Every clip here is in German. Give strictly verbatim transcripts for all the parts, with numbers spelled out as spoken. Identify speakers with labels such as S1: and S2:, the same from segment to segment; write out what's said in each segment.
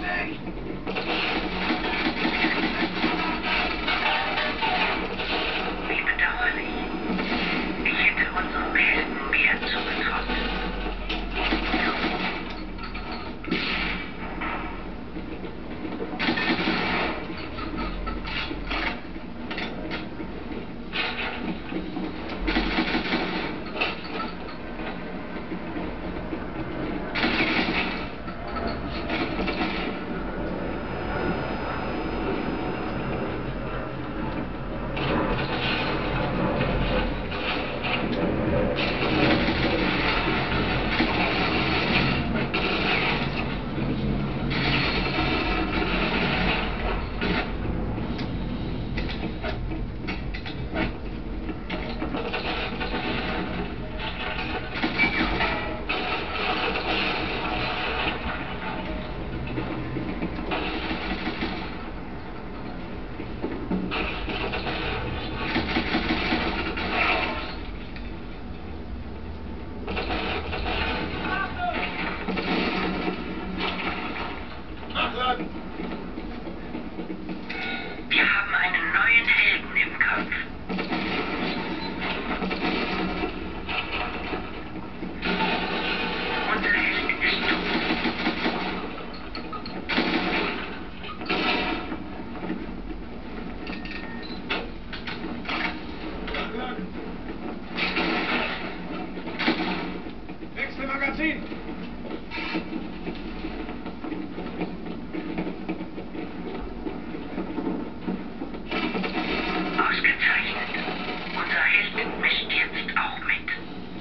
S1: Wie bedauerlich. Ich hätte unserem Helden mehr zugetraut. Wir haben einen neuen Helden im Kampf. Unser Held ist tot.
S2: Wechsel Magazin!
S1: Ausgezeichnet. Unser Held mischt jetzt auch mit.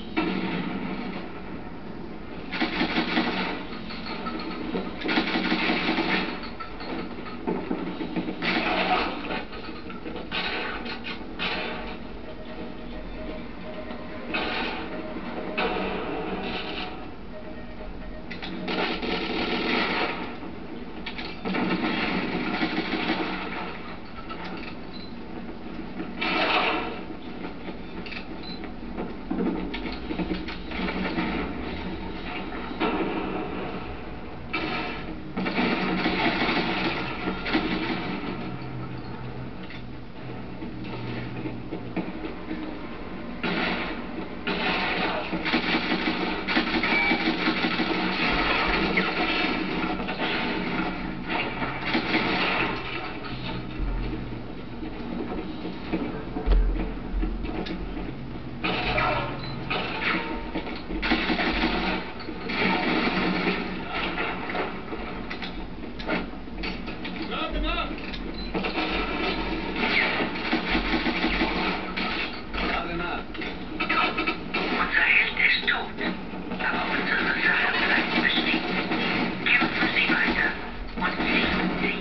S1: Unser Held ist tot, aber unsere Sache bleibt bestehen. Kämpfen Sie weiter und siegen Sie.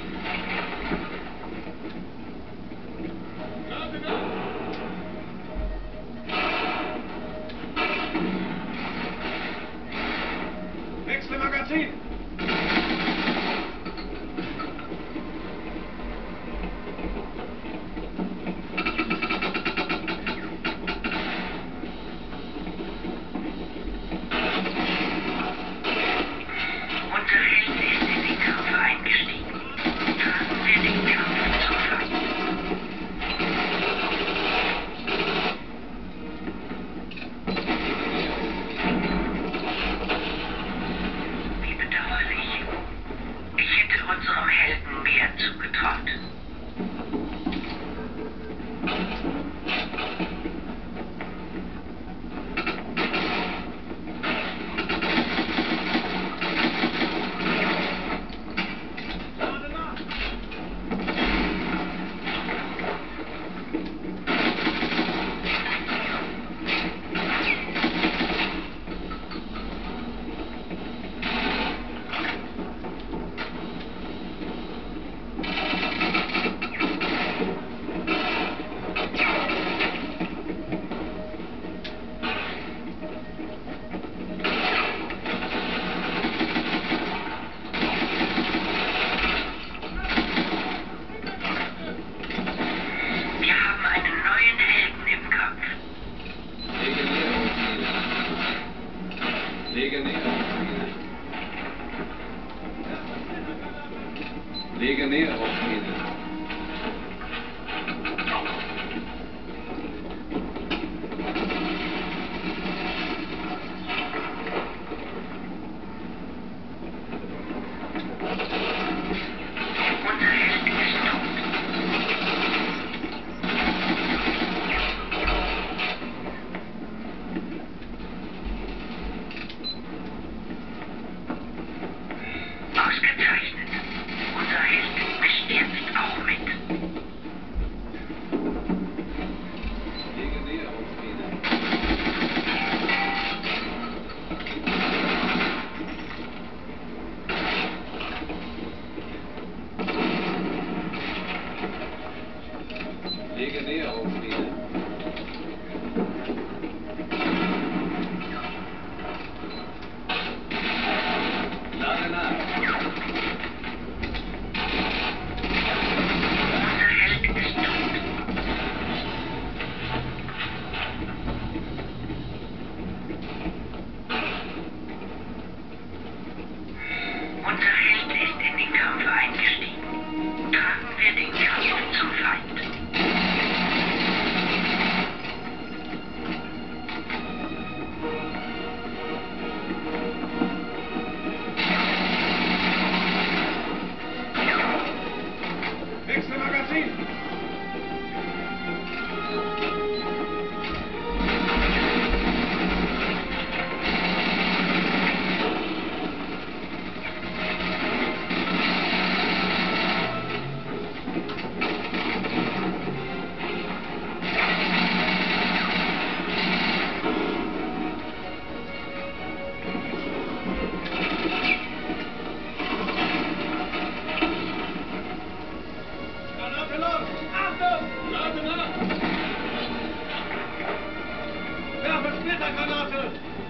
S2: Wechsel Magazin!
S1: Unser Held ist in den Kampf eingestiegen. Tragen wir den Kampf zum Feind. Wie bedauerlich. Ich hätte unserem Helden mehr zugetraut.
S3: Lege näher. Lege Näherungslinie.
S1: Unser Held ist tot. Ausgezeichnet. Unser Held mischt jetzt auch mit.
S3: Lege Näherungslinie. Lege Näherungslinie. Lade nach.
S1: Unser Held ist tot. Unser Held ist in den Kampf eingestiegen. Tragen wir den Kampf zum Feind.
S2: Wechsle Magazin! Granate los! Achtung! Lade nach! Werfe Splittergranate!